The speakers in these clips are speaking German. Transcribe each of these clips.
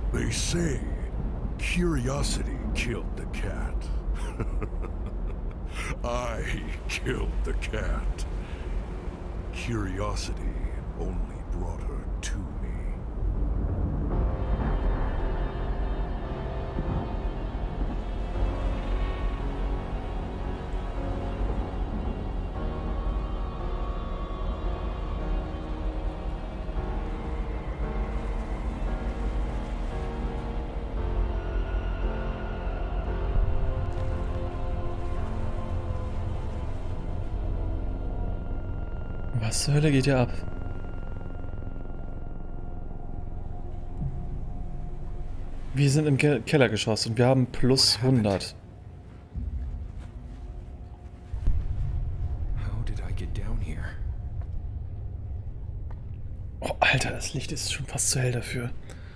They say curiosity killed the cat. I killed the cat. Curiosity only brought her to me. Was zur Hölle geht hier ab? Wir sind im Kellergeschoss und wir haben plus 100. Oh, Alter, das Licht ist schon fast zu hell dafür.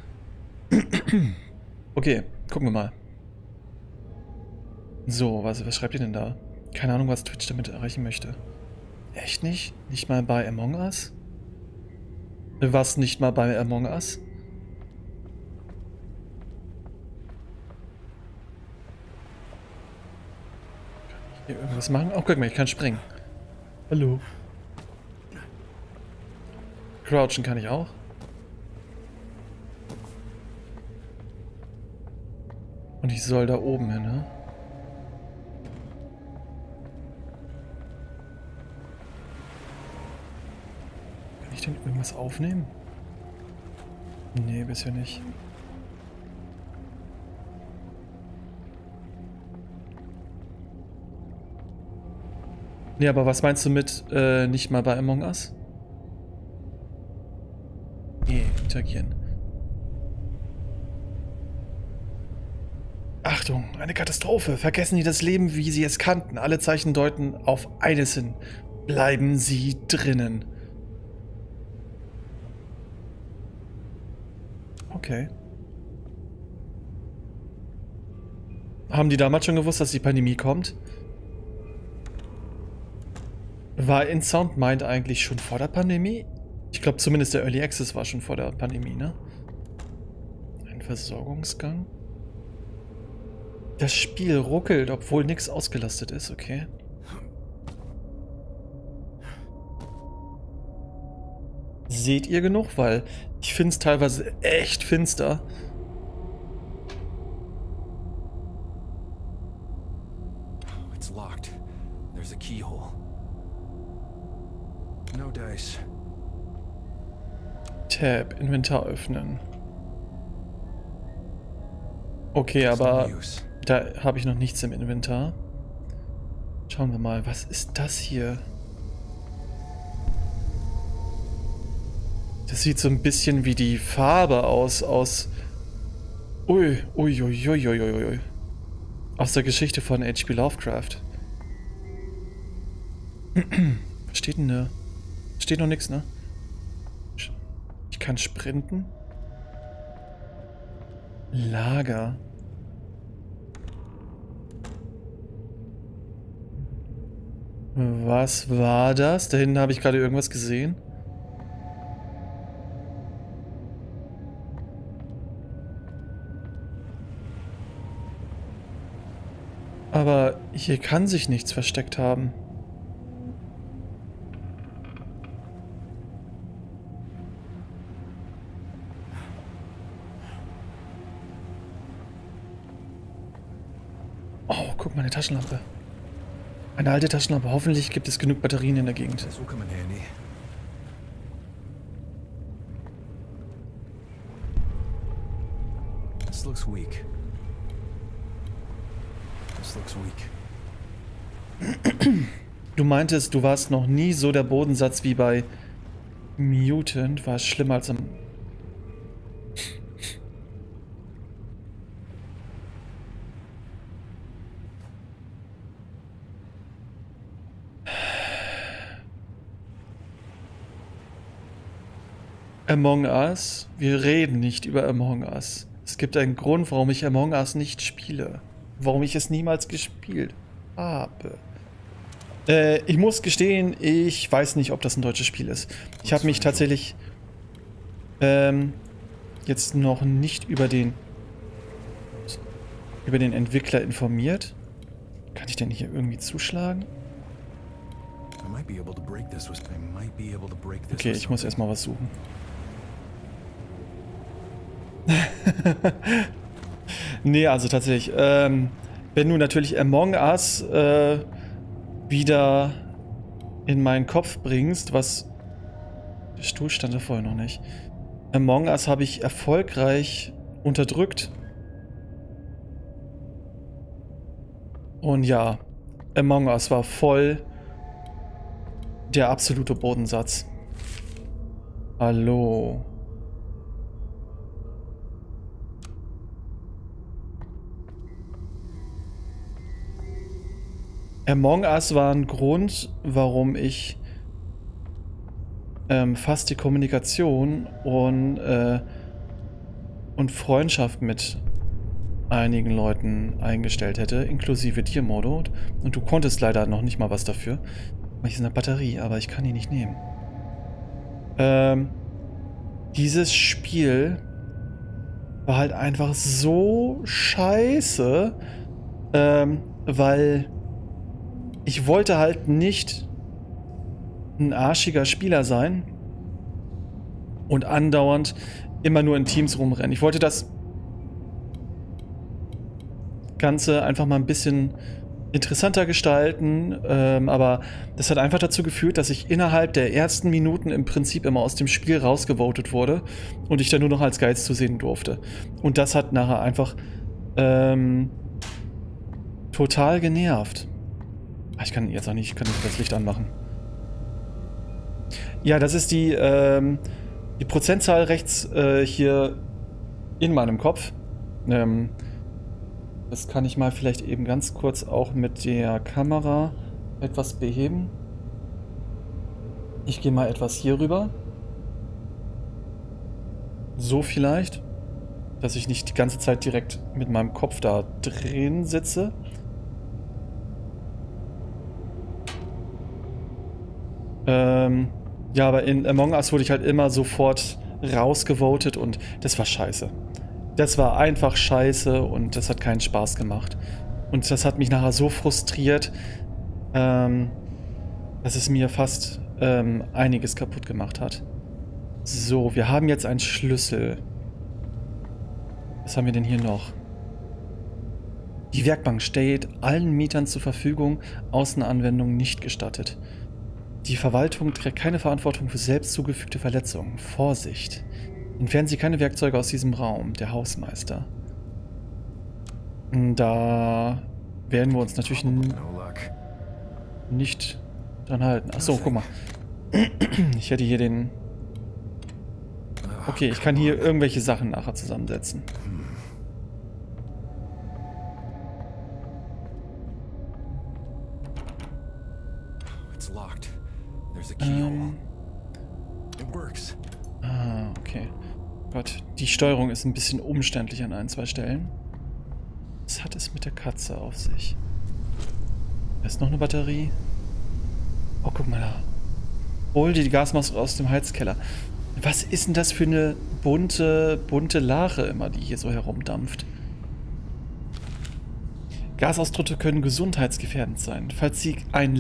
Okay, gucken wir mal. So, was schreibt ihr denn da? Keine Ahnung, was Twitch damit erreichen möchte. Echt nicht? Nicht mal bei Among Us? Was, nicht mal bei Among Us? Kann ich hier irgendwas machen? Oh, guck mal, ich kann springen. Hallo. Crouchen kann ich auch. Und ich soll da oben hin, ne? Kann ich denn irgendwas aufnehmen? Nee, bisher nicht. Nee, aber was meinst du mit nicht mal bei Among Us? Nee, interagieren. Achtung, eine Katastrophe. Vergessen Sie das Leben, wie Sie es kannten. Alle Zeichen deuten auf eines hin. Bleiben Sie drinnen. Okay. Haben die damals schon gewusst, dass die Pandemie kommt? War In Sound Mind eigentlich schon vor der Pandemie? Ich glaube zumindest der Early Access war schon vor der Pandemie, ne? Ein Versorgungsgang. Das Spiel ruckelt, obwohl nichts ausgelastet ist, okay. Seht ihr genug? Weil ich finde es teilweise echt finster. It's locked. There's a keyhole. No dice. Tab, Inventar öffnen. Okay, aber da habe ich noch nichts im Inventar. Schauen wir mal, was ist das hier? Das sieht so ein bisschen wie die Farbe aus. Ui. Aus der Geschichte von H.P. Lovecraft. Was steht denn da? Steht noch nichts, ne? Ich kann sprinten. Lager. Was war das? Da hinten habe ich gerade irgendwas gesehen. Aber hier kann sich nichts versteckt haben. Oh, guck mal, eine Taschenlampe. Eine alte Taschenlampe. Hoffentlich gibt es genug Batterien in der Gegend. This will come in handy. This looks weak. This looks weak. Du meintest, du warst noch nie so der Bodensatz wie bei Mutant. War es schlimmer als am... Among Us? Wir reden nicht über Among Us. Es gibt einen Grund, warum ich Among Us nicht spiele. Warum ich es niemals gespielt habe. Ich muss gestehen, ich weiß nicht, ob das ein deutsches Spiel ist. Ich habe mich tatsächlich jetzt noch nicht über den Entwickler informiert. Kann ich denn hier irgendwie zuschlagen? Okay, ich muss erstmal was suchen. Nee, also tatsächlich. Wenn du natürlich Among Us wieder in meinen Kopf bringst, was... Der Stuhl stand da vorher noch nicht. Among Us habe ich erfolgreich unterdrückt. Und ja, Among Us war voll der absolute Bodensatz. Hallo. Among Us war ein Grund, warum ich fast die Kommunikation und Freundschaft mit einigen Leuten eingestellt hätte, inklusive dir, Modo. Und du konntest leider noch nicht mal was dafür. Hier ist eine Batterie, aber ich kann die nicht nehmen. Dieses Spiel war halt einfach so scheiße, weil ich wollte halt nicht ein arschiger Spieler sein und andauernd immer nur in Teams rumrennen. Ich wollte das Ganze einfach mal ein bisschen interessanter gestalten, aber das hat einfach dazu geführt, dass ich innerhalb der ersten Minuten im Prinzip immer aus dem Spiel rausgevotet wurde und ich dann nur noch als Geiz zu sehen durfte. Und das hat nachher einfach total genervt. Ich kann jetzt auch nicht, ich kann nicht das Licht anmachen. Ja, das ist die Prozentzahl rechts hier in meinem Kopf. Das kann ich mal vielleicht eben ganz kurz auch mit der Kamera etwas beheben. Ich gehe mal etwas hier rüber. So vielleicht, dass ich nicht die ganze Zeit direkt mit meinem Kopf da drin sitze. Ja, aber in Among Us wurde ich halt immer sofort rausgevotet und das war scheiße. Das war einfach scheiße und das hat keinen Spaß gemacht. Und das hat mich nachher so frustriert, dass es mir fast einiges kaputt gemacht hat. So, wir haben jetzt einen Schlüssel. Was haben wir denn hier noch? Die Werkbank steht allen Mietern zur Verfügung, Außenanwendung nicht gestattet. Die Verwaltung trägt keine Verantwortung für selbst zugefügte Verletzungen. Vorsicht! Entfernen Sie keine Werkzeuge aus diesem Raum, der Hausmeister. Da werden wir uns natürlich nicht dran halten. Achso, guck mal. Ich hätte hier den... Okay, ich kann hier irgendwelche Sachen nachher zusammensetzen. Okay. Gott, die Steuerung ist ein bisschen umständlich an ein, zwei Stellen. Was hat es mit der Katze auf sich? Da ist noch eine Batterie. Oh, guck mal da. Hol dir die Gasmaske aus dem Heizkeller. Was ist denn das für eine bunte Lache immer, die hier so herumdampft? Gasaustritte können gesundheitsgefährdend sein. Falls Sie ein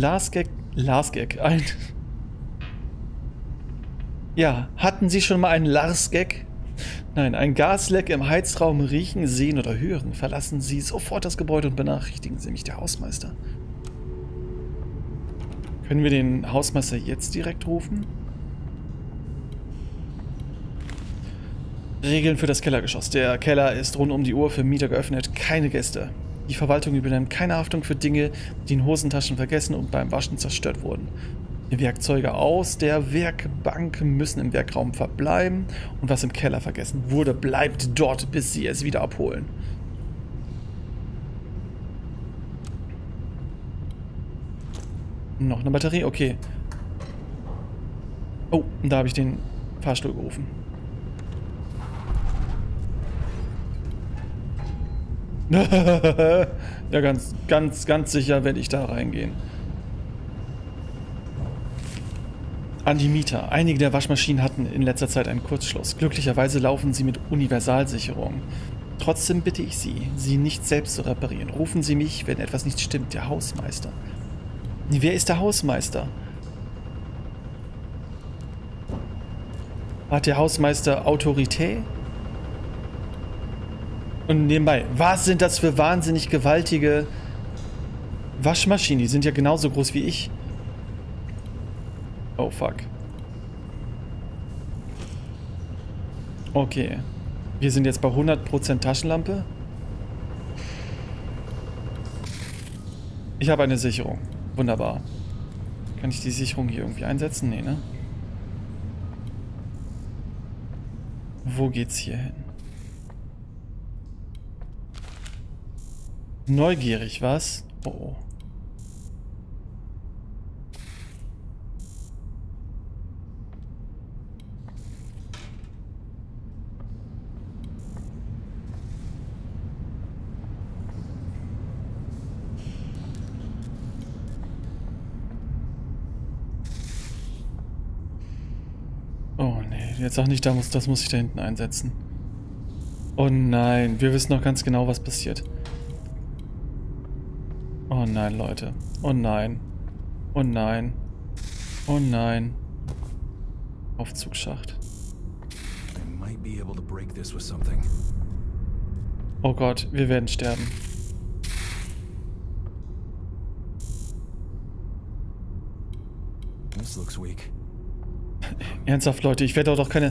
Ja, hatten Sie schon mal einen Lars-Gag? Nein, ein Gasleck im Heizraum riechen, sehen oder hören. Verlassen Sie sofort das Gebäude und benachrichtigen Sie mich, der Hausmeister. Können wir den Hausmeister jetzt direkt rufen? Regeln für das Kellergeschoss. Der Keller ist rund um die Uhr für Mieter geöffnet. Keine Gäste. Die Verwaltung übernimmt keine Haftung für Dinge, die in Hosentaschen vergessen und beim Waschen zerstört wurden. Die Werkzeuge aus der Werkbank müssen im Werkraum verbleiben und was im Keller vergessen wurde, bleibt dort, bis sie es wieder abholen. Noch eine Batterie? Okay. Oh, da habe ich den Fahrstuhl gerufen. Ja, ganz sicher werde ich da reingehen. An die Mieter. Einige der Waschmaschinen hatten in letzter Zeit einen Kurzschluss. Glücklicherweise laufen sie mit Universalsicherung. Trotzdem bitte ich Sie, sie nicht selbst zu reparieren. Rufen Sie mich, wenn etwas nicht stimmt. Der Hausmeister. Wer ist der Hausmeister? Hat der Hausmeister Autorität? Und nebenbei, was sind das für wahnsinnig gewaltige Waschmaschinen? Die sind ja genauso groß wie ich. Oh, fuck. Okay. Wir sind jetzt bei 100% Taschenlampe. Ich habe eine Sicherung. Wunderbar. Kann ich die Sicherung hier irgendwie einsetzen? Nee, ne? Wo geht's hier hin? Neugierig, was? Oh, oh. Oh nee, jetzt sag nicht, das muss ich da hinten einsetzen. Oh nein, wir wissen noch ganz genau, was passiert. Oh nein, Leute. Oh nein. Oh nein. Oh nein. Aufzugsschacht. Oh Gott, wir werden sterben. This looks weak. Ernsthaft, Leute, ich werde doch keine...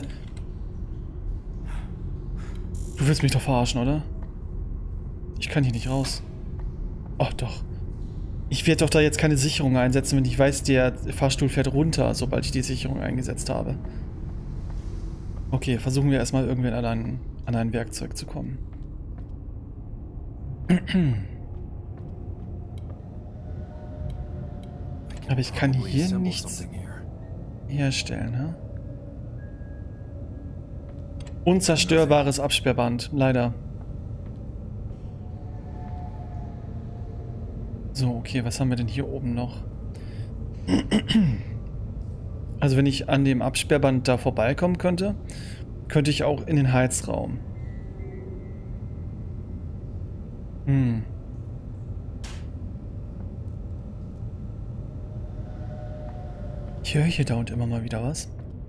Du willst mich doch verarschen, oder? Ich kann hier nicht raus. Oh, doch. Ich werde doch da jetzt keine Sicherung einsetzen, wenn ich weiß, der Fahrstuhl fährt runter, sobald ich die Sicherung eingesetzt habe. Okay, versuchen wir erstmal irgendwann an ein Werkzeug zu kommen. Aber ich kann hier nichts herstellen, ne? Unzerstörbares Absperrband, leider. So, okay, was haben wir denn hier oben noch? Also wenn ich an dem Absperrband da vorbeikommen könnte, könnte ich auch in den Heizraum. Ich höre hier da und immer mal wieder was.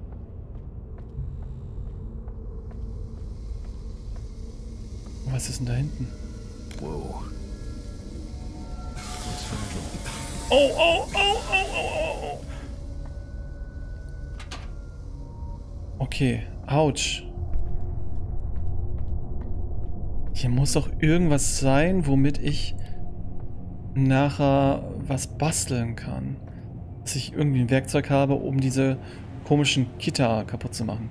Was ist denn da hinten? Whoa. Oh, oh, oh, oh, oh, oh. Okay, ouch. Hier muss doch irgendwas sein, womit ich nachher was basteln kann. Dass ich irgendwie ein Werkzeug habe, um diese komischen Gitter kaputt zu machen.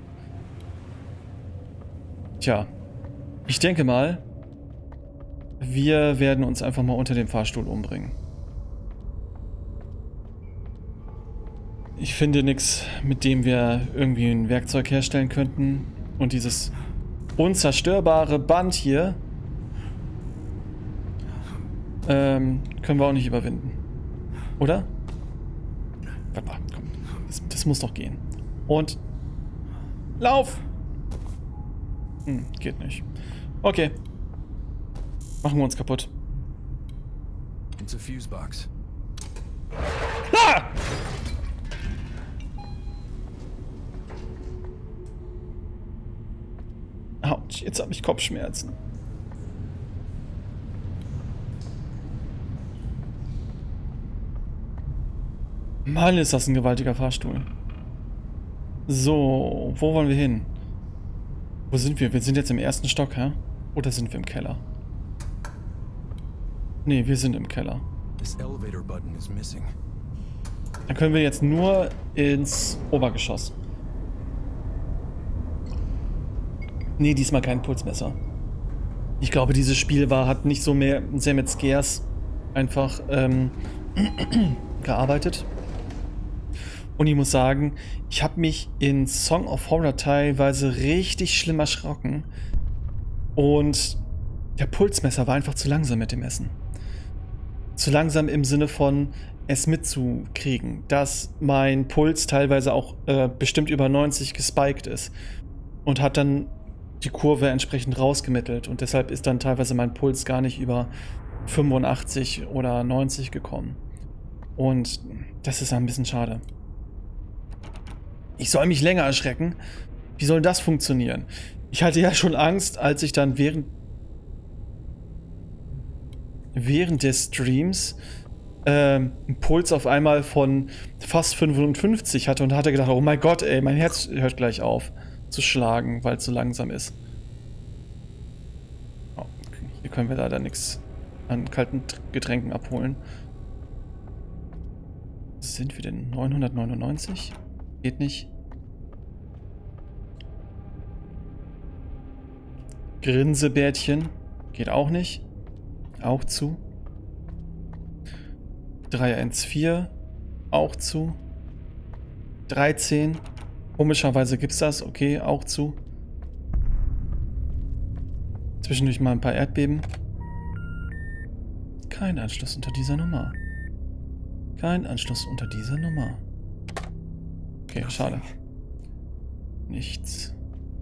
Tja, ich denke mal, wir werden uns einfach mal unter dem Fahrstuhl umbringen. Ich finde nichts, mit dem wir irgendwie ein Werkzeug herstellen könnten. Und dieses unzerstörbare Band hier können wir auch nicht überwinden. Oder? Warte mal, komm. Das muss doch gehen. Und lauf! Geht nicht. Okay. Machen wir uns kaputt. It's a fuse box. Ah! Autsch, jetzt habe ich Kopfschmerzen. Mann, ist das ein gewaltiger Fahrstuhl. So, wo wollen wir hin? Wo sind wir? Wir sind jetzt im ersten Stock, hä? Oder sind wir im Keller? Nee, wir sind im Keller. Dann können wir jetzt nur ins Obergeschoss. Nee, diesmal kein Pulsmesser. Ich glaube, dieses Spiel hat nicht so sehr mit Scares einfach gearbeitet. Und ich muss sagen, ich habe mich in Song of Horror teilweise richtig schlimm erschrocken. Und der Pulsmesser war einfach zu langsam mit dem Essen. Zu langsam im Sinne von, es mitzukriegen, dass mein Puls teilweise auch bestimmt über 90 gespiked ist und hat dann die Kurve entsprechend rausgemittelt und deshalb ist dann teilweise mein Puls gar nicht über 85 oder 90 gekommen. Und das ist ein bisschen schade. Ich soll mich länger erschrecken? Wie soll das funktionieren? Ich hatte ja schon Angst, als ich dann während des Streams einen Puls auf einmal von fast 55 hatte und hatte gedacht, oh mein Gott, ey, mein Herz hört gleich auf zu schlagen, weil es so langsam ist. Oh, hier können wir leider nichts an kalten Getränken abholen. Was sind wir denn? 999? Geht nicht. Grinsebärtchen. Geht auch nicht. Auch zu. 314. Auch zu. 13. Komischerweise gibt's das. Okay, auch zu. Zwischendurch mal ein paar Erdbeben. Kein Anschluss unter dieser Nummer. Kein Anschluss unter dieser Nummer. Okay, schade. Nichts.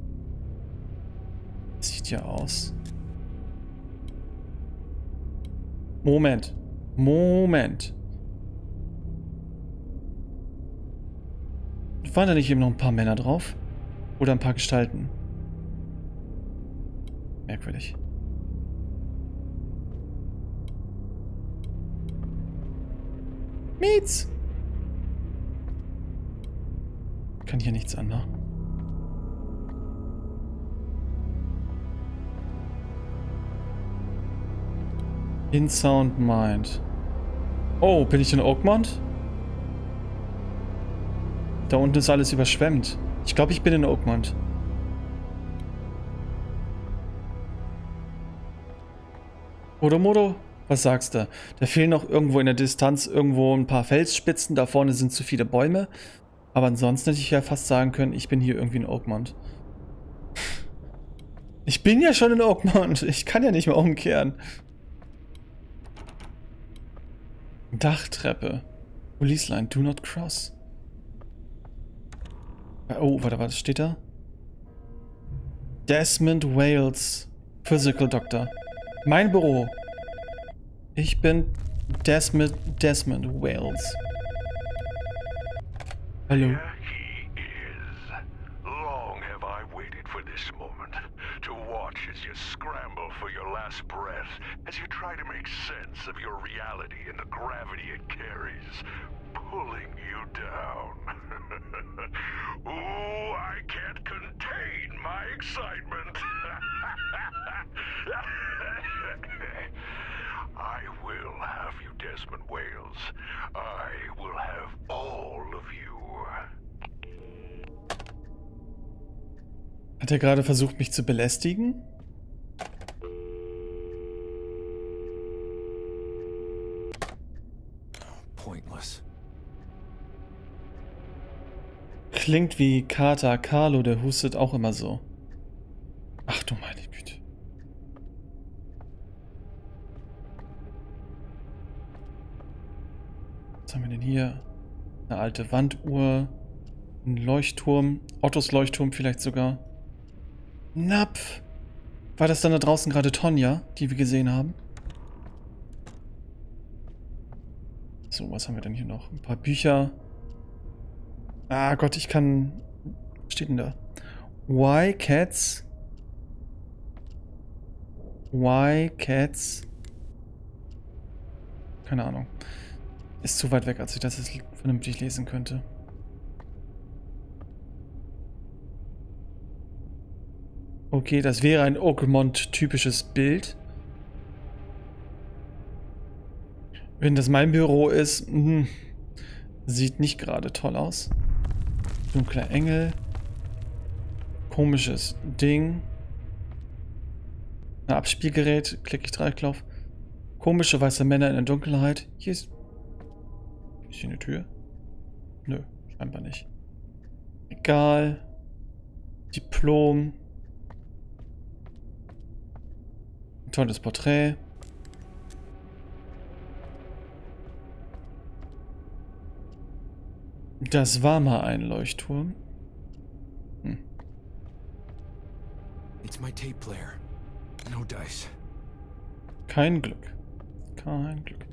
Sieht ja aus. Moment. Moment. Waren da nicht eben noch ein paar Männer drauf? Oder ein paar Gestalten? Merkwürdig. Mietz! Kann hier nichts anmachen. In Sound Mind. Oh, bin ich in Oakmont? Da unten ist alles überschwemmt. Ich glaube, ich bin in Oakmont. Odomodo? Was sagst du? Da fehlen noch irgendwo in der Distanz irgendwo ein paar Felsspitzen. Da vorne sind zu viele Bäume. Aber ansonsten hätte ich ja fast sagen können, ich bin hier irgendwie in Oakmont. Ich bin ja schon in Oakmont. Ich kann ja nicht mehr umkehren. Dachtreppe. Police Line, do not cross. Oh, warte, was steht da? Desmond Wales, Physical Doctor. Mein Büro. Ich bin Desmond Wales. Hallo. Here he is. Long have I waited for this moment, to watch as you scramble for your last breath, as you try to make sense of your reality and the gravity it carries, pulling you down. Ooh, I can't contain my excitement. I will have you, Desmond Wales. I will have all of you. Hat er gerade versucht, mich zu belästigen? Pointless. Klingt wie Kater Carlo, der hustet auch immer so. Ach du meine Güte. Was haben wir denn hier? Eine alte Wanduhr. Ein Leuchtturm. Ottos Leuchtturm vielleicht sogar. Napf. War das dann da draußen gerade Tonja, die wir gesehen haben? So, was haben wir denn hier noch? Ein paar Bücher. Ah Gott, ich kann... Was steht denn da? Why Cats? Why Cats? Keine Ahnung. Ist zu weit weg, als ich das jetzt vernünftig lesen könnte. Okay, das wäre ein Oakmont-typisches Bild. Wenn das mein Büro ist, sieht nicht gerade toll aus. Dunkler Engel. Komisches Ding. Ein Abspielgerät, klicke ich drauf. Komische weiße Männer in der Dunkelheit. Hier ist hier eine Tür? Nö, scheinbar nicht. Egal. Diplom. Ein tolles Porträt. Das war mal ein Leuchtturm. It's my tape player. No dice. Kein Glück. Kein Glück.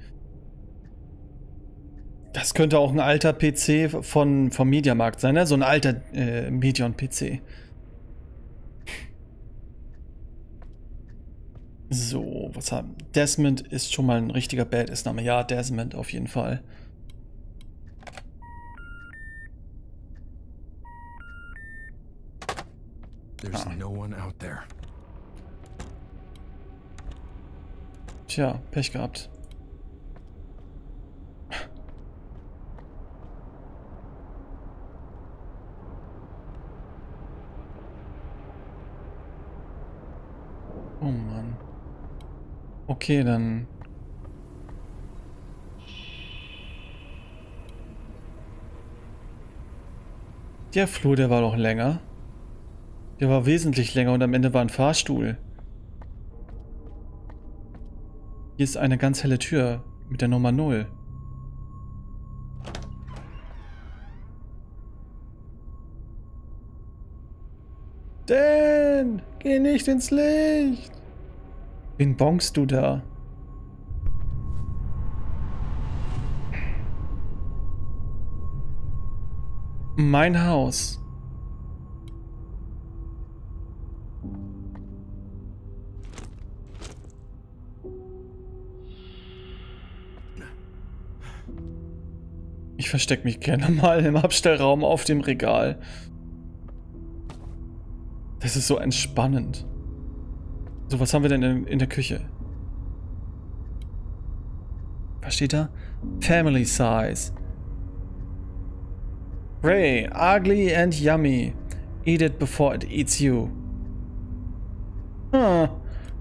Das könnte auch ein alter PC vom Mediamarkt sein, ne? So ein alter Medion-PC. So, was haben... Desmond ist schon mal ein richtiger Badass-Name. Ja, Desmond auf jeden Fall. There's no one out there. Tja, Pech gehabt. Oh Mann. Okay, dann... Der Flur, der war doch länger. Der war wesentlich länger und am Ende war ein Fahrstuhl. Hier ist eine ganz helle Tür mit der Nummer 0. Dan, geh nicht ins Licht. Wen bonkst du da? Mein Haus. Ich verstecke mich gerne mal im Abstellraum auf dem Regal. Das ist so entspannend. So, was haben wir denn in der Küche? Was steht da? Family size. Ray, ugly and yummy. Eat it before it eats you. Huh.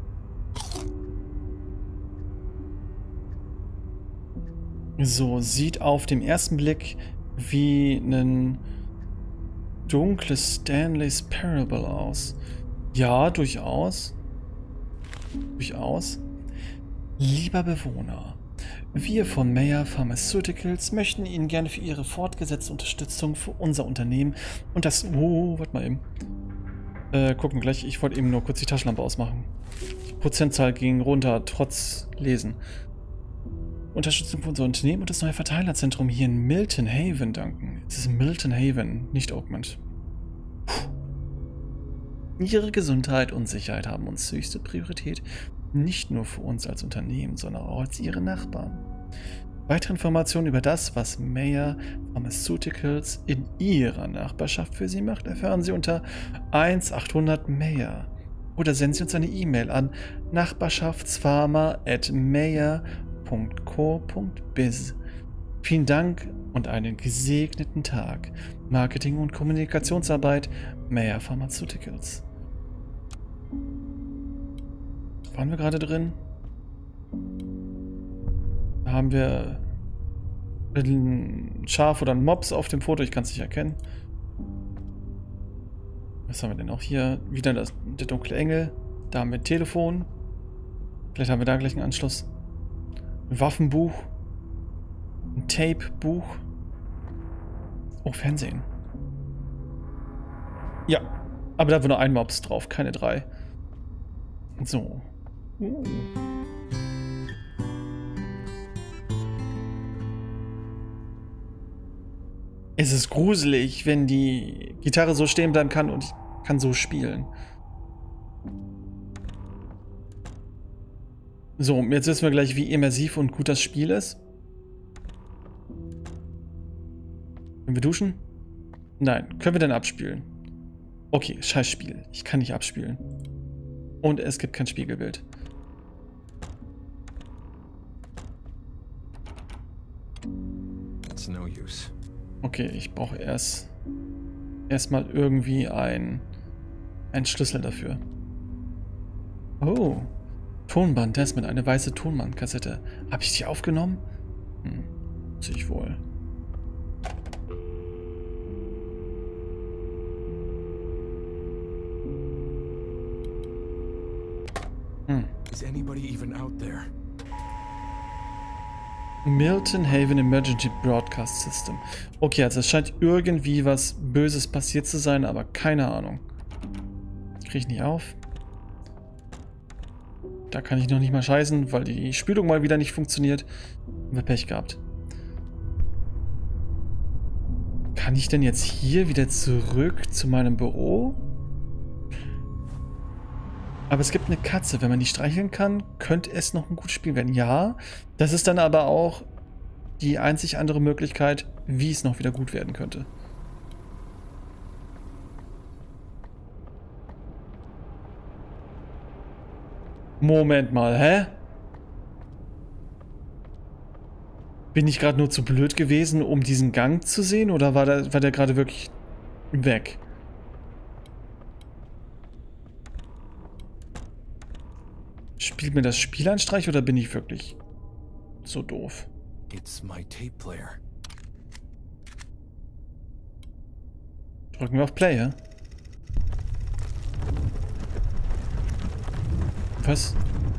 So, sieht auf dem ersten Blick wie ein dunkles Stanley's Parable aus. Ja, durchaus. Durchaus. Lieber Bewohner, wir von Mayer Pharmaceuticals möchten Ihnen gerne für Ihre fortgesetzte Unterstützung für unser Unternehmen und das... Oh, warte mal eben. Gucken gleich. Ich wollte eben nur kurz die Taschenlampe ausmachen. Die Prozentzahl ging runter, trotz Lesen. Unterstützung für unser Unternehmen und das neue Verteilerzentrum hier in Milton Haven danken. Es ist Milton Haven, nicht Oakmont. Puh. Ihre Gesundheit und Sicherheit haben uns höchste Priorität, nicht nur für uns als Unternehmen, sondern auch als Ihre Nachbarn. Weitere Informationen über das, was Mayer Pharmaceuticals in Ihrer Nachbarschaft für Sie macht, erfahren Sie unter 1-800 Mayer oder senden Sie uns eine E-Mail an nachbarschaftspharma@mayer.co.biz. Vielen Dank und einen gesegneten Tag. Marketing- und Kommunikationsarbeit, Mayer Pharmaceuticals. Waren wir gerade drin? Da haben wir ein Schaf oder ein Mops auf dem Foto, ich kann es nicht erkennen. Was haben wir denn auch hier? Wieder der dunkle Engel. Da haben wir ein Telefon. Vielleicht haben wir da gleich einen Anschluss. Ein Waffenbuch. Ein Tape-Buch. Oh, Fernsehen. Ja, aber da war nur ein Mops drauf, keine 3. So. Es ist gruselig, wenn die Gitarre so stehen bleiben kann und ich kann so spielen. So, jetzt wissen wir gleich, wie immersiv und gut das Spiel ist. Können wir duschen? Nein. Können wir denn abspielen? Okay, scheiß Spiel. Ich kann nicht abspielen. Und es gibt kein Spiegelbild. It's no use. Okay, ich brauche erstmal irgendwie einen Schlüssel dafür. Oh. Tonband, das mit einer weiße Tonbandkassette. Habe ich die aufgenommen? Sehe ich wohl. Is anybody even out there? Milton Haven Emergency Broadcast System. Okay, also es scheint irgendwie was Böses passiert zu sein, aber keine Ahnung. Kriege ich nicht auf. Da kann ich noch nicht mal scheißen, weil die Spülung mal wieder nicht funktioniert. Haben wir Pech gehabt. Kann ich denn jetzt hier wieder zurück zu meinem Büro? Aber es gibt eine Katze. Wenn man die streicheln kann, könnte es noch ein gutes Spiel werden. Ja, das ist dann aber auch die einzig andere Möglichkeit, wie es noch wieder gut werden könnte. Moment mal, hä? Bin ich gerade nur zu blöd gewesen, um diesen Gang zu sehen? Oder war der gerade wirklich weg? Spielt mir das Spiel einen Streich oder bin ich wirklich so doof? It's my tape player. Drücken wir auf Play, ja? Was?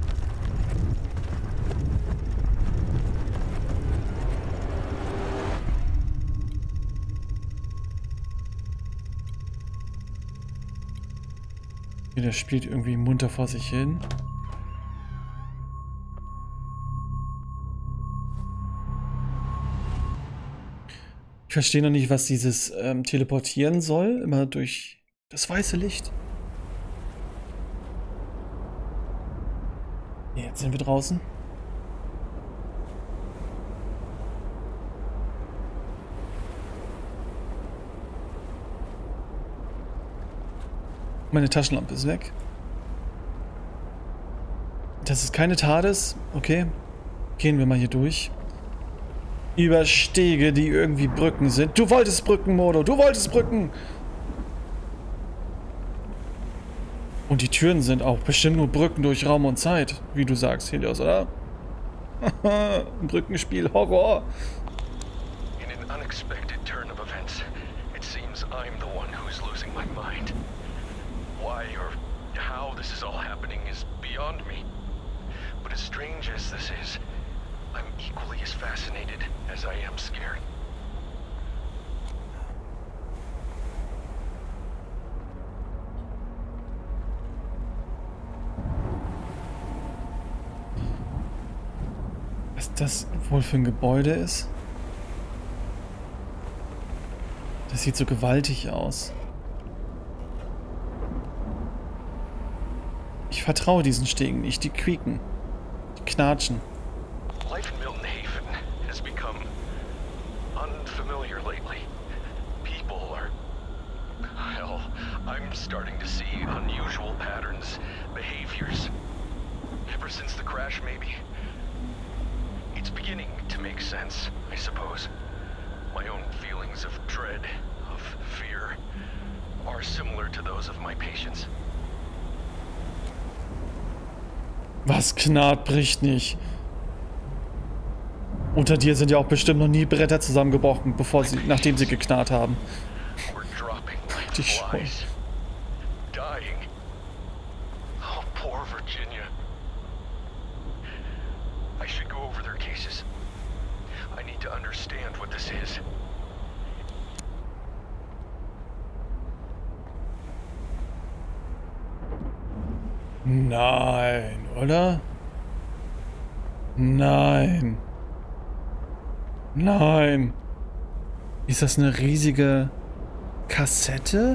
Der spielt irgendwie munter vor sich hin. Ich verstehe noch nicht, was dieses Teleportieren soll. Immer durch das weiße Licht. Jetzt sind wir draußen. Meine Taschenlampe ist weg. Das ist keine TARDIS. Okay. Gehen wir mal hier durch. Über Stege, die irgendwie Brücken sind. Du wolltest Brücken, Modo. Du wolltest Brücken. Und die Türen sind auch bestimmt nur Brücken durch Raum und Zeit. Wie du sagst, Helios, oder? Ein Brückenspiel. Horror. In an unexpected turn of events, it seems I'm the one who's losing my mind. Why or how this is all happening is beyond me. But as strange as this is, I'm equally as fascinated as I am scared. Was das wohl für ein Gebäude ist? Das sieht so gewaltig aus. Ich vertraue diesen Stegen nicht, die quieken, die knatschen. Life in Milton Haven has become unfamiliar lately. People are... Hell, I'm starting to see unusual patterns, behaviors. Ever since the crash, maybe. It's beginning to make sense, I suppose. My own feelings of dread, of fear, are similar to those of my patients. Was knarrt, bricht nicht. Unter dir sind ja auch bestimmt noch nie Bretter zusammengebrochen, nachdem sie geknarrt haben. We're dropping like Die Scheiße. flies. Dying. Oh, poor Virginia. I should go over their cases. I need to understand what this is. Nein, oder? Nein. Nein. Ist das eine riesige Kassette?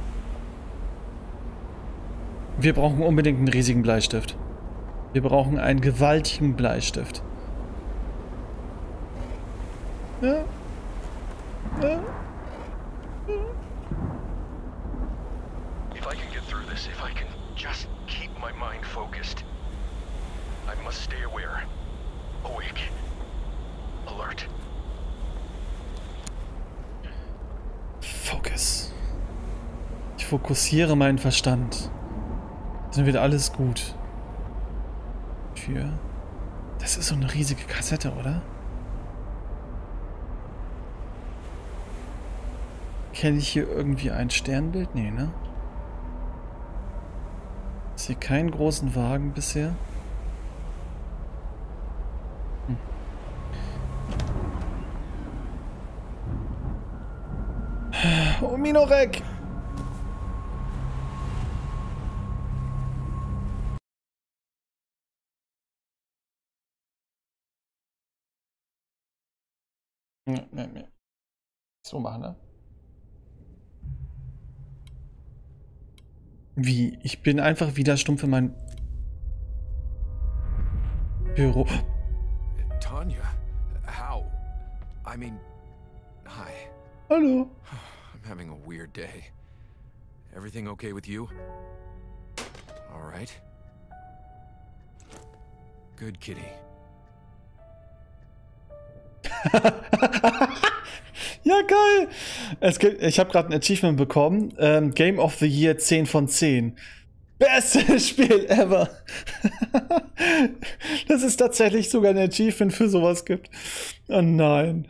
Wir brauchen unbedingt einen riesigen Bleistift. Wir brauchen einen gewaltigen Bleistift. Ja. Ja. If I can get through this, if I can just keep my mind focused, I must stay aware, awake, alert. Focus. Ich fokussiere meinen Verstand. Dann wird alles gut. Tür. Das ist so eine riesige Kassette, oder? Kenne ich hier irgendwie ein Sternbild? Nee, ne? Ich sehe keinen großen Wagen bisher. Oh, Minorek! Nee. So machen, ne? Wie? Ich bin einfach wieder stumpf in mein Büro. Tanya, how? I mean, hi. Hallo. I'm having a weird day. Everything okay with you? All right. Good kitty. Ja, geil. Ich habe gerade ein Achievement bekommen. Game of the Year 10 von 10. Bestes Spiel ever. Dass es tatsächlich sogar ein Achievement für sowas gibt. Oh nein.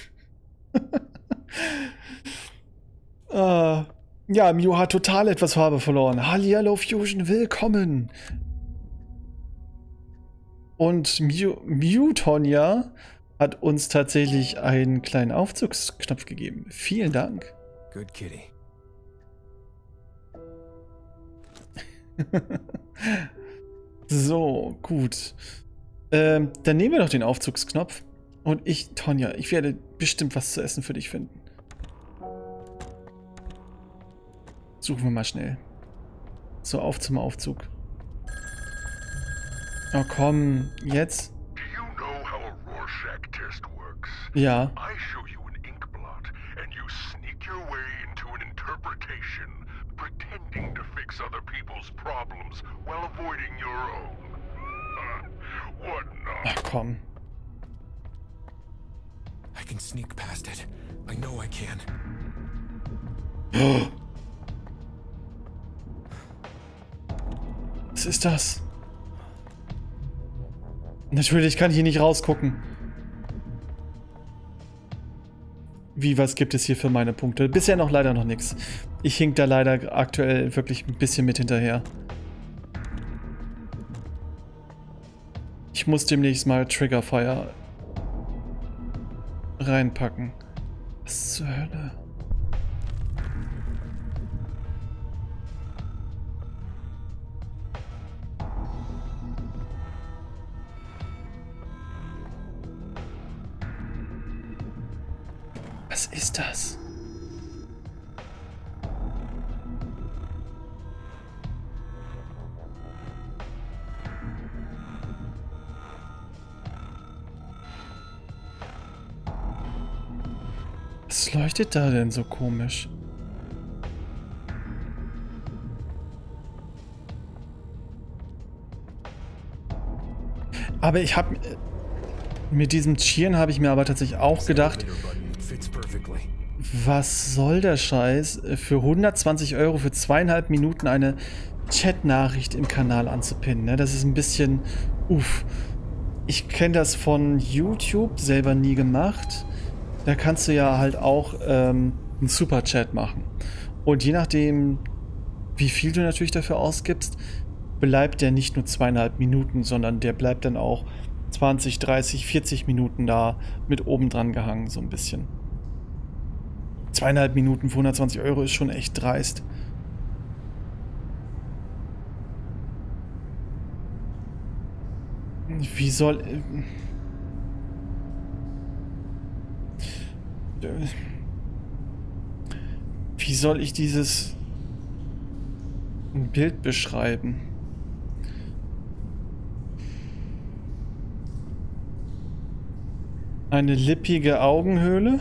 Ja, Mew hat total etwas Farbe verloren. Hallihallo Fusion, willkommen. Und Mew Tonja hat uns tatsächlich einen kleinen Aufzugsknopf gegeben. Vielen Dank. Good kitty. So, gut. Dann nehmen wir doch den Aufzugsknopf. Und Tonja, ich werde bestimmt was zu essen für dich finden. Suchen wir mal schnell. So, auf zum Aufzug. Oh, komm, jetzt? Do you know how a Rorschach test works? Ja. I show you an ink blot, and you sneak your way into an interpretation, pretending to fix other people's problems while avoiding your own. What Ach, not? komm. I can sneak past it. I know I can. Was ist das? Natürlich kann ich hier nicht rausgucken. Wie, was gibt es hier für meine Punkte? Bisher noch leider noch nichts. Ich hink da leider aktuell wirklich ein bisschen mit hinterher. Ich muss demnächst mal Triggerfire reinpacken. Was zur Hölle? Was ist das? Was leuchtet da denn so komisch? Aber ich habe mit diesem Cheeren habe ich mir aber tatsächlich auch gedacht, was soll der Scheiß, für 120 € für 2,5 Minuten eine Chat-Nachricht im Kanal anzupinnen, ne? Das ist ein bisschen, uff. Ich kenne das von YouTube, selber nie gemacht. Da kannst du ja halt auch einen Super-Chat machen. Und je nachdem, wie viel du natürlich dafür ausgibst, bleibt der nicht nur 2,5 Minuten, sondern der bleibt dann auch 20, 30, 40 Minuten da mit oben dran gehangen, so ein bisschen. 2,5 Minuten für 120 € ist schon echt dreist. Wie soll... Wie soll ich dieses Bild beschreiben? Eine lippige Augenhöhle?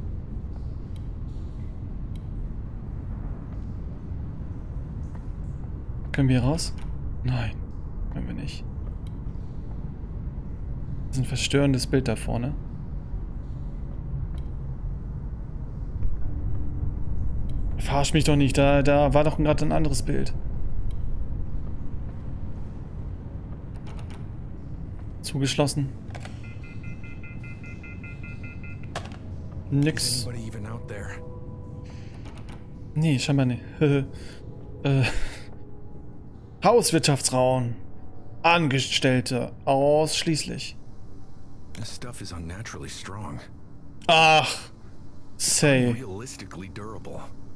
Können wir raus? Nein, können wir nicht. Das ist ein verstörendes Bild da vorne. Verarsch mich doch nicht, da war doch gerade ein anderes Bild. Zugeschlossen. Nix. Nee, scheinbar nicht. Hauswirtschaftsraum. Angestellte. Ausschließlich. This stuff is unnaturally strong. Ach. Say. Realistically durable.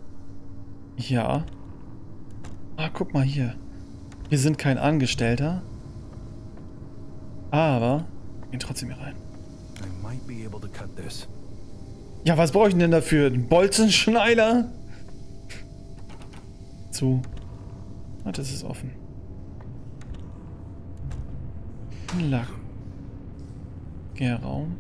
Ja. Ah, guck mal hier. Wir sind kein Angestellter. Aber wir gehen trotzdem hier rein. I might be able to cut this. Ja, was brauche ich denn dafür? Einen Bolzenschneider? Zu. Ah, das ist offen. Ein Lack. Raum.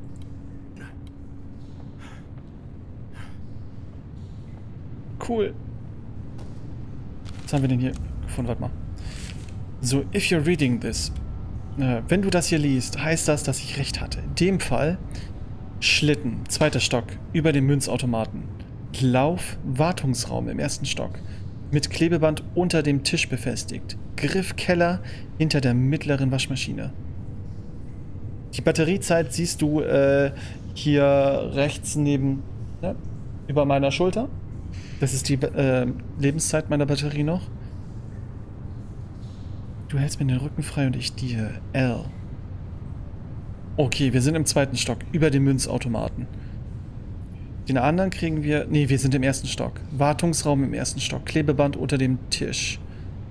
Cool. Was haben wir denn hier gefunden? Warte mal. So, if you're reading this. Wenn du das hier liest, heißt das, dass ich recht hatte. In dem Fall Schlitten, 2. Stock, über dem Münzautomaten. Lauf, Wartungsraum im 1. Stock. Mit Klebeband unter dem Tisch befestigt. Griff, Keller, hinter der mittleren Waschmaschine. Die Batteriezeit siehst du hier rechts neben, ne, über meiner Schulter. Das ist die Lebenszeit meiner Batterie noch. Du hältst mir den Rücken frei und ich dir. L. Okay, wir sind im 2. Stock, über dem Münzautomaten. Den anderen kriegen wir... Nee, wir sind im 1. Stock. Wartungsraum im 1. Stock. Klebeband unter dem Tisch.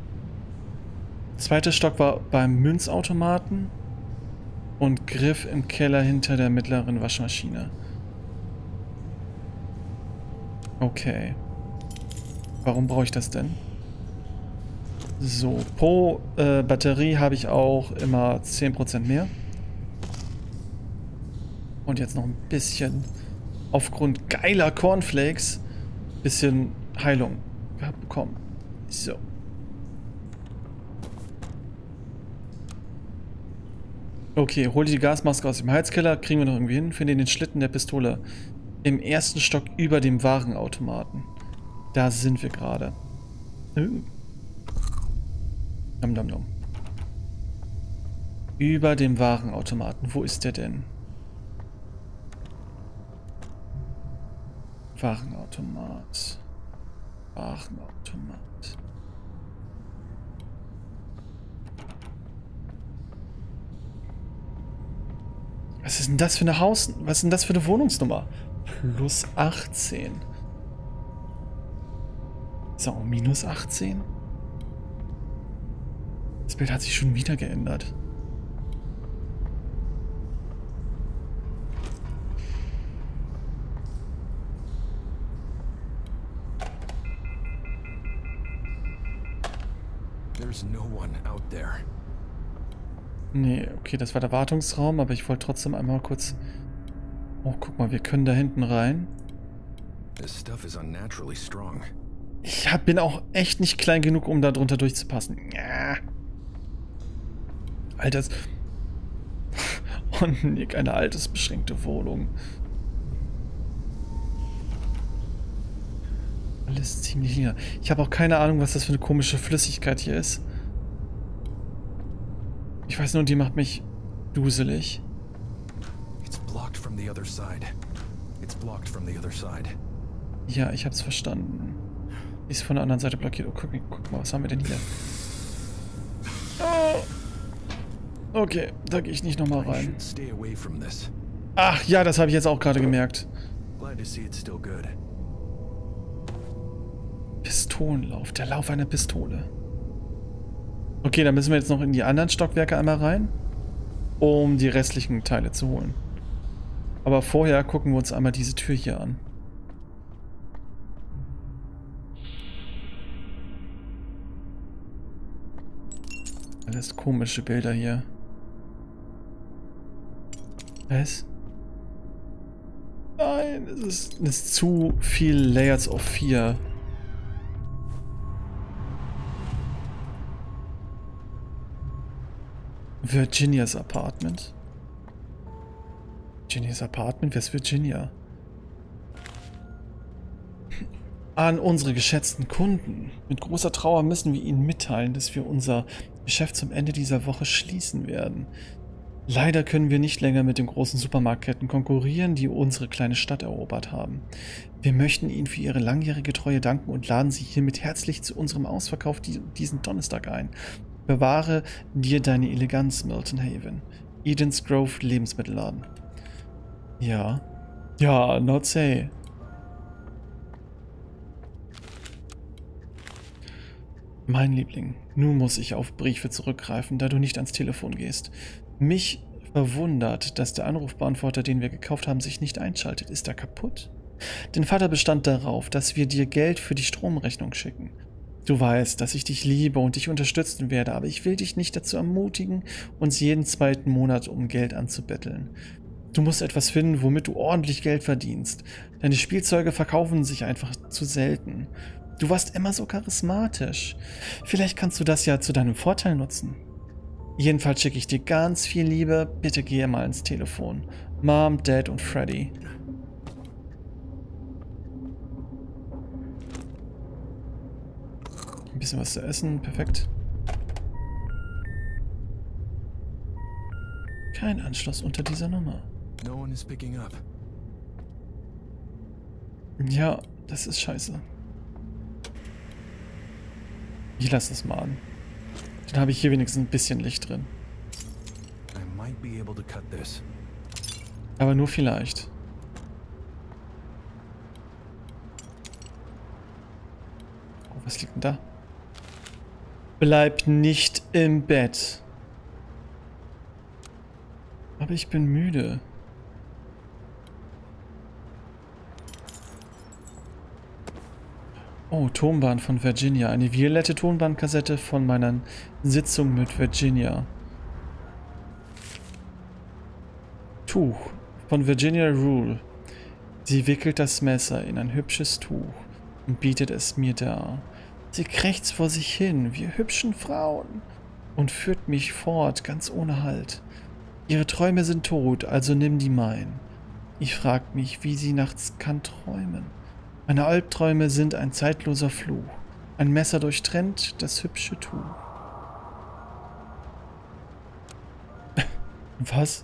2. Stock war beim Münzautomaten. Und Griff im Keller hinter der mittleren Waschmaschine. Okay. Warum brauche ich das denn? So, pro Batterie habe ich auch immer 10% mehr. Und jetzt noch ein bisschen, aufgrund geiler Cornflakes, bisschen Heilung bekommen. So. Okay, hol die Gasmaske aus dem Heizkeller, kriegen wir noch irgendwie hin, finde den Schlitten der Pistole im 1. Stock über dem Warenautomaten. Da sind wir gerade. Nom, nom, nom. Über dem Warenautomaten. Wo ist der denn? Warenautomat. Warenautomat. Was ist denn das für eine was ist denn das für eine Wohnungsnummer? Plus 18. So, minus 18? Das Bild hat sich schon wieder geändert. There's no one out there. Nee, okay, das war der Wartungsraum, aber ich wollte trotzdem einmal kurz... Oh, guck mal, wir können da hinten rein. This stuff is unnaturally strong. Ich bin auch echt nicht klein genug, um da drunter durchzupassen. Ja. Alters... Oh, Nick, eine altersbeschränkte Wohnung. Alles ziemlich nieder. Ich habe auch keine Ahnung, was das für eine komische Flüssigkeit hier ist. Ich weiß nur, die macht mich duselig. Ja, ich hab's verstanden. Die ist von der anderen Seite blockiert. Oh, guck mal, was haben wir denn hier? Oh. Okay, da gehe ich nicht nochmal rein. Ach ja, das habe ich jetzt auch gerade gemerkt. Pistolenlauf, der Lauf einer Pistole. Okay, dann müssen wir jetzt noch in die anderen Stockwerke einmal rein, um die restlichen Teile zu holen. Aber vorher gucken wir uns einmal diese Tür hier an. Alles komische Bilder hier. Was? Nein, es ist zu viel Layers of 4. Virginias Apartment. Virginias Apartment? Wer ist Virginia? An unsere geschätzten Kunden. Mit großer Trauer müssen wir Ihnen mitteilen, dass wir unser Geschäft zum Ende dieser Woche schließen werden. Leider können wir nicht länger mit den großen Supermarktketten konkurrieren, die unsere kleine Stadt erobert haben. Wir möchten Ihnen für Ihre langjährige Treue danken und laden Sie hiermit herzlich zu unserem Ausverkauf diesen Donnerstag ein. Bewahre dir deine Eleganz, Milton Haven. Eden's Grove Lebensmittelladen. Ja. Ja, not say. Mein Liebling, nun muss ich auf Briefe zurückgreifen, da du nicht ans Telefon gehst. Mich verwundert, dass der Anrufbeantworter, den wir gekauft haben, sich nicht einschaltet. Ist er kaputt? Dein Vater bestand darauf, dass wir dir Geld für die Stromrechnung schicken. Du weißt, dass ich dich liebe und dich unterstützen werde, aber ich will dich nicht dazu ermutigen, uns jeden 2. Monat um Geld anzubetteln. Du musst etwas finden, womit du ordentlich Geld verdienst. Deine Spielzeuge verkaufen sich einfach zu selten. Du warst immer so charismatisch. Vielleicht kannst du das ja zu deinem Vorteil nutzen. Jedenfalls schicke ich dir ganz viel Liebe. Bitte gehe mal ins Telefon. Mom, Dad und Freddy. Ein bisschen was zu essen. Perfekt. Kein Anschluss unter dieser Nummer. No one is picking up. Ja, das ist scheiße. Ich lasse das mal an. Dann habe ich hier wenigstens ein bisschen Licht drin. I might be able to cut this. Aber nur vielleicht. Oh, was liegt denn da? Bleib nicht im Bett. Aber ich bin müde. Oh, Tonband von Virginia. Eine violette Tonbandkassette von meiner Sitzung mit Virginia. Tuch von Virginia Rule. Sie wickelt das Messer in ein hübsches Tuch und bietet es mir dar. Sie krächzt vor sich hin, wir hübschen Frauen, und führt mich fort, ganz ohne Halt. Ihre Träume sind tot, also nimm die mein. Ich frag mich, wie sie nachts kann träumen. Meine Albträume sind ein zeitloser Fluch. Ein Messer durchtrennt das hübsche Tuch. Was?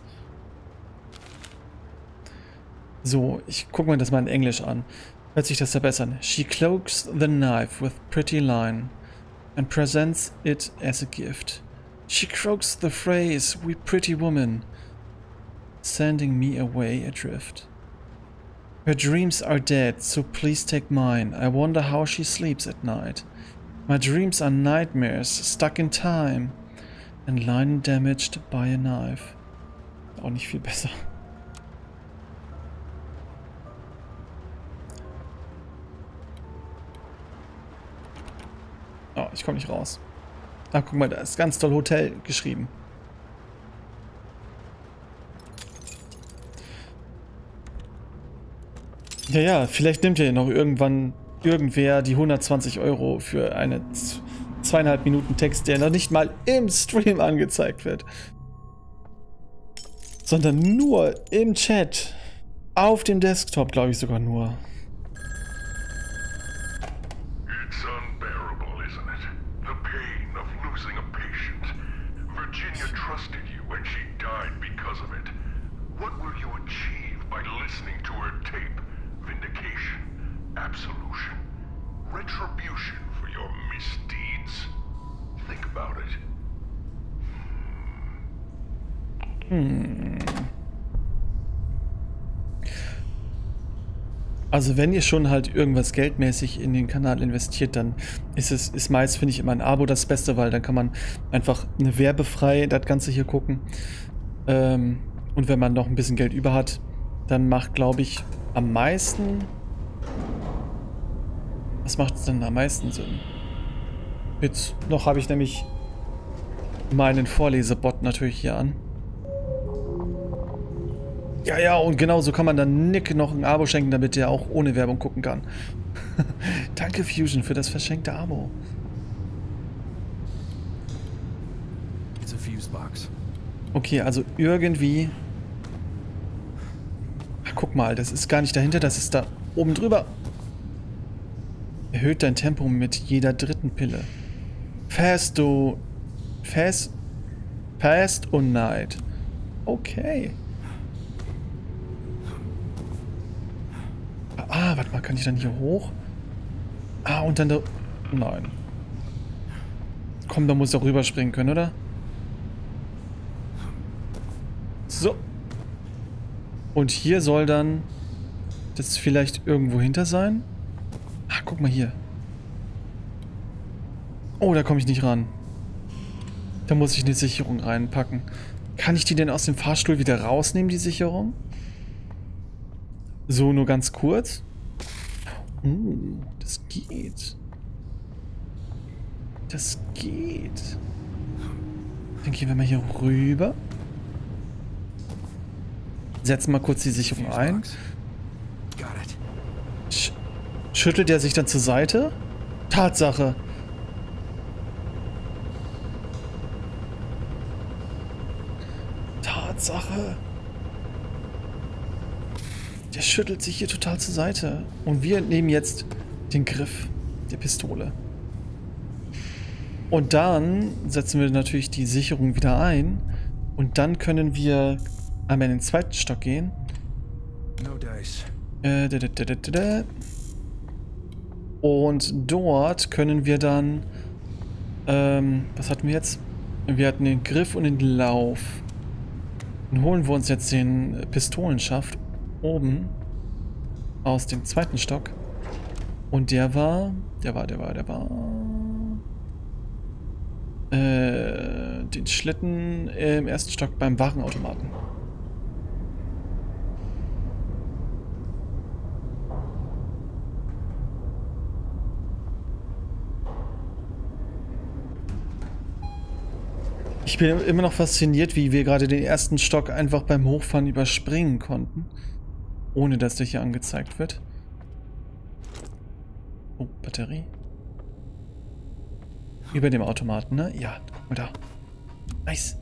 So, ich gucke mir das mal in Englisch an. Hört sich das verbessern. She cloaks the knife with pretty line and presents it as a gift. She croaks the phrase, we pretty woman, sending me away adrift. Her dreams are dead, so please take mine. I wonder how she sleeps at night. My dreams are nightmares, stuck in time, and line damaged by a knife. Auch nicht viel besser. Oh, ich komme nicht raus. Ah, guck mal, da ist ganz toll Hotel geschrieben. Ja, ja, vielleicht nimmt ja noch irgendwann irgendwer die 120 € für eine 2,5 Minuten Text, der noch nicht mal im Stream angezeigt wird. Sondern nur im Chat. Auf dem Desktop, glaube ich sogar nur. It's unbearable, isn't it? The pain of losing a patient. Virginia trusted you and she died because of it. What will you achieve by listening to her tape? Vindication, absolution, retribution for your misdeeds? Think about it. Also wenn ihr schon halt irgendwas geldmäßig in den Kanal investiert, dann ist meist, finde ich, immer ein Abo das Beste, weil dann kann man einfach werbefrei das Ganze hier gucken. Und wenn man noch ein bisschen Geld über hat, dann macht, glaube ich, am meisten... Was macht es denn am meisten Sinn? Jetzt noch habe ich nämlich meinen Vorlesebot natürlich hier an. Ja, ja, und genau so kann man dann Nick noch ein Abo schenken, damit er auch ohne Werbung gucken kann. Danke, Fusion, für das verschenkte Abo. It's a fuse box. Okay, also irgendwie... Ach, guck mal, das ist gar nicht dahinter, das ist da oben drüber. Erhöht dein Tempo mit jeder dritten Pille. Fast und Night. Okay. Ah, warte mal, kann ich dann hier hoch? Ah, und dann da... Nein. Komm, da muss ich doch rüberspringen können, oder? So. Und hier soll dann das vielleicht irgendwo hinter sein? Ah, guck mal hier. Oh, da komme ich nicht ran. Da muss ich eine Sicherung reinpacken. Kann ich die denn aus dem Fahrstuhl wieder rausnehmen, die Sicherung? So, nur ganz kurz. Das geht. Das geht. Dann gehen wir mal hier rüber. Setzen mal kurz die Sicherung ein. Schüttelt er sich dann zur Seite? Tatsache. Tatsache. Der schüttelt sich hier total zur Seite. Und wir nehmen jetzt den Griff der Pistole. Und dann setzen wir natürlich die Sicherung wieder ein. Und dann können wir einmal in den zweiten Stock gehen. Und dort können wir dann... was hatten wir jetzt? Wir hatten den Griff und den Lauf. Dann holen wir uns jetzt den Pistolenschaft oben aus dem zweiten Stock. Und der war den Schlitten im ersten Stock beim Warenautomaten. Ich bin immer noch fasziniert, wie wir gerade den ersten Stock einfach beim Hochfahren überspringen konnten. Ohne dass der hier angezeigt wird. Oh, Batterie. Über dem Automaten, ne? Ja, guck mal da. Nice.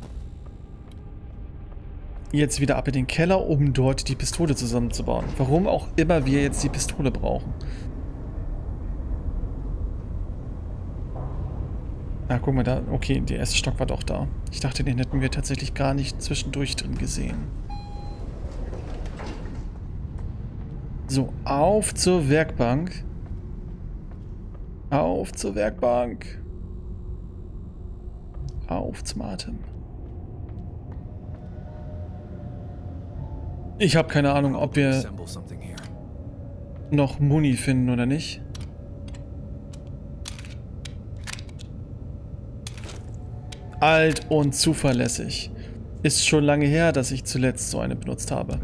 Jetzt wieder ab in den Keller, um dort die Pistole zusammenzubauen. Warum auch immer wir jetzt die Pistole brauchen. Ah, guck mal da. Okay, der erste Stock war doch da. Ich dachte, den hätten wir tatsächlich gar nicht zwischendurch drin gesehen. So, auf zur Werkbank. Auf zur Werkbank. Auf zum Atem. Ich habe keine Ahnung, ob wir noch Muni finden oder nicht. Alt und zuverlässig. Ist schon lange her, dass ich zuletzt so eine benutzt habe.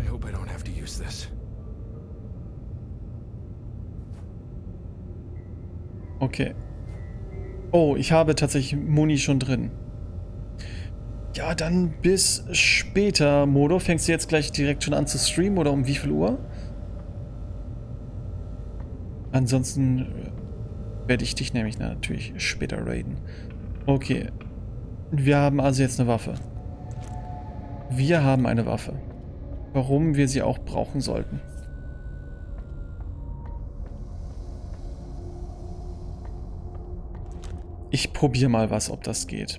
Okay. Oh, ich habe tatsächlich Muni schon drin. Ja, dann bis später, Modo. Fängst du jetzt gleich direkt schon an zu streamen oder um wie viel Uhr? Ansonsten werde ich dich nämlich natürlich später raiden. Okay. Wir haben also jetzt eine Waffe. Wir haben eine Waffe. Warum wir sie auch brauchen sollten. Ich probiere mal was, ob das geht.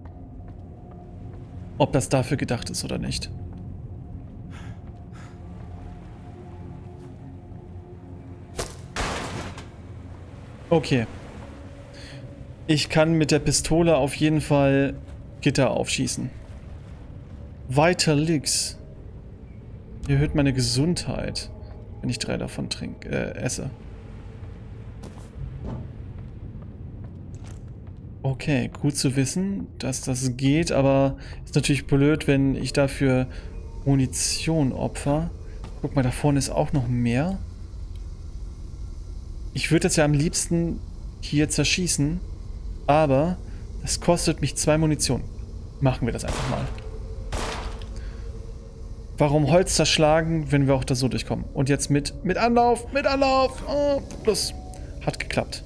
Ob das dafür gedacht ist oder nicht. Okay. Ich kann mit der Pistole auf jeden Fall Gitter aufschießen. Vital Licks. Erhöht meine Gesundheit, wenn ich 3 davon esse. Okay, gut zu wissen, dass das geht, aber ist natürlich blöd, wenn ich dafür Munition opfer. Guck mal, da vorne ist auch noch mehr. Ich würde das ja am liebsten hier zerschießen, aber das kostet mich 2 Munition. Machen wir das einfach mal. Warum Holz zerschlagen, wenn wir auch da so durchkommen? Und jetzt mit Anlauf, mit Anlauf. Oh, plus. Hat geklappt.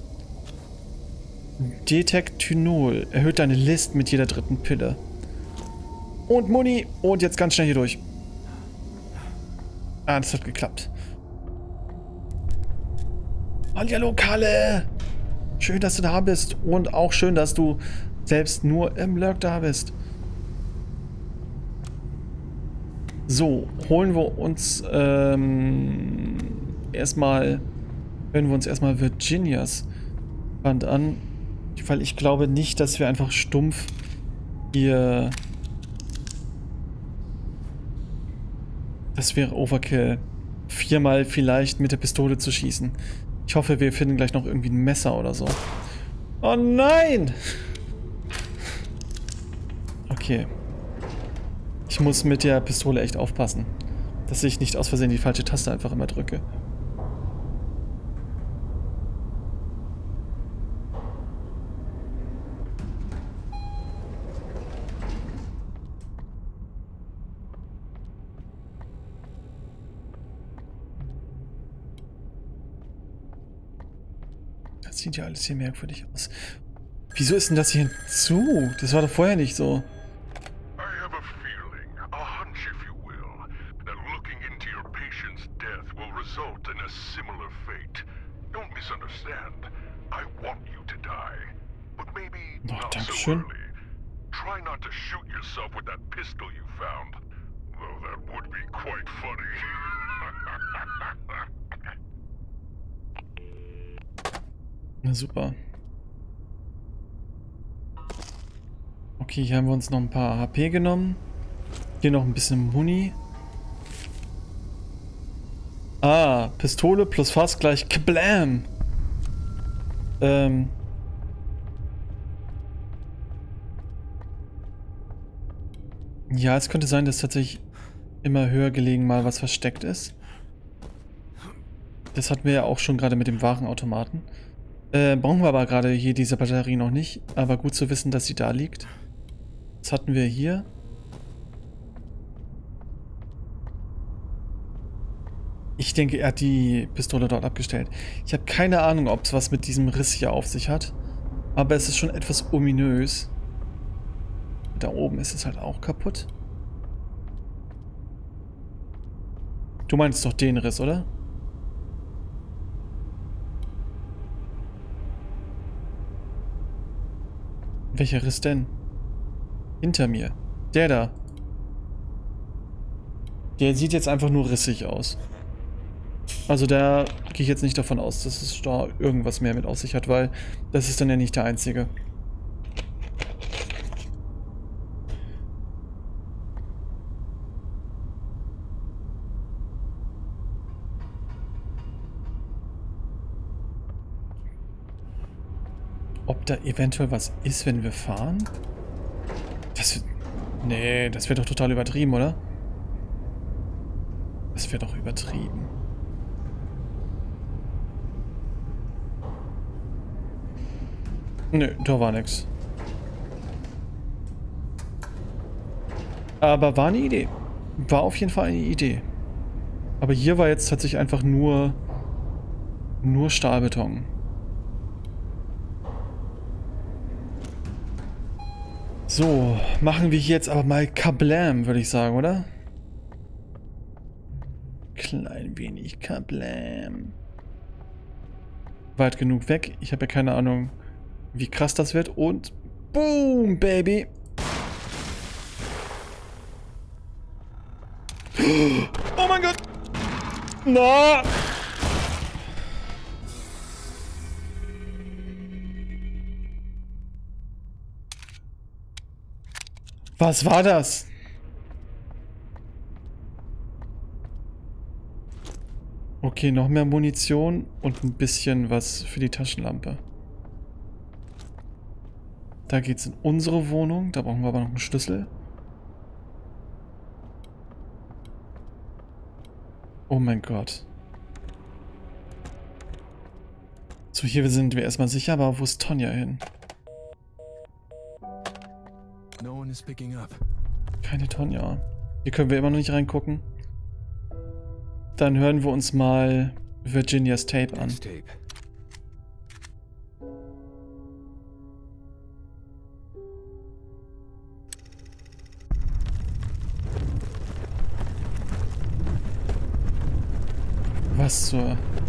Detektinol. Erhöht deine List mit jeder 3. Pille. Und Muni. Und jetzt ganz schnell hier durch. Ah, das hat geklappt. Hallihallo, Kalle. Schön, dass du da bist. Und auch schön, dass du selbst nur im Lurk da bist. So, holen wir uns erstmal Virginias Band an. Weil ich glaube nicht, dass wir einfach stumpf hier... Das wäre Overkill. 4-mal vielleicht mit der Pistole zu schießen. Ich hoffe, wir finden gleich noch irgendwie ein Messer oder so. Oh nein! Okay. Ich muss mit der Pistole echt aufpassen, dass ich nicht aus Versehen die falsche Taste einfach immer drücke. Das sieht ja alles hier merkwürdig aus. Wieso ist denn das hier zu? Das war doch vorher nicht so. I have a feeling, a hunch if you will, that looking into your patient's death will result in a similar fate. Don't misunderstand. I want you to die. But maybe not so Dankeschön. early. Try not to shoot yourself with that pistol you found. Though that would be quite funny. Na super. Okay, hier haben wir uns noch ein paar HP genommen. Hier noch ein bisschen Muni. Ah, Pistole plus Fass gleich Kablam. Ja, es könnte sein, dass tatsächlich immer höher gelegen mal was versteckt ist. Das hatten wir ja auch schon gerade mit dem Warenautomaten. Brauchen wir aber gerade hier diese Batterie noch nicht. Aber gut zu wissen, dass sie da liegt. Was hatten wir hier? Ich denke, er hat die Pistole dort abgestellt. Ich habe keine Ahnung, ob es was mit diesem Riss hier auf sich hat. Aber es ist schon etwas ominös. Da oben ist es halt auch kaputt. Du meinst doch den Riss, oder? Welcher Riss denn? Hinter mir. Der da. Der sieht jetzt einfach nur rissig aus. Also da gehe ich jetzt nicht davon aus, dass es da irgendwas mehr mit auf sich hat, weil das ist dann ja nicht der einzige. Ob da eventuell was ist, wenn wir fahren? Nee, das wäre doch total übertrieben, oder? Das wäre doch übertrieben. Nö, da war nix. Aber war eine Idee. War auf jeden Fall eine Idee. Aber hier war jetzt tatsächlich einfach nur Stahlbeton. So, machen wir hier jetzt aber mal Kablam, würde ich sagen, oder? Klein wenig Kablam. Weit genug weg. Ich habe ja keine Ahnung, wie krass das wird. Und boom, Baby. Oh mein Gott. Na. Was war das? Okay, noch mehr Munition und ein bisschen was für die Taschenlampe. Da geht's in unsere Wohnung. Da brauchen wir aber noch einen Schlüssel. Oh mein Gott. So, hier sind wir erstmal sicher, aber wo ist Tonja hin? No one is picking up. Keine Tonja. Hier können wir immer noch nicht reingucken. Dann hören wir uns mal Virginias Tape an. Tape. Was zur...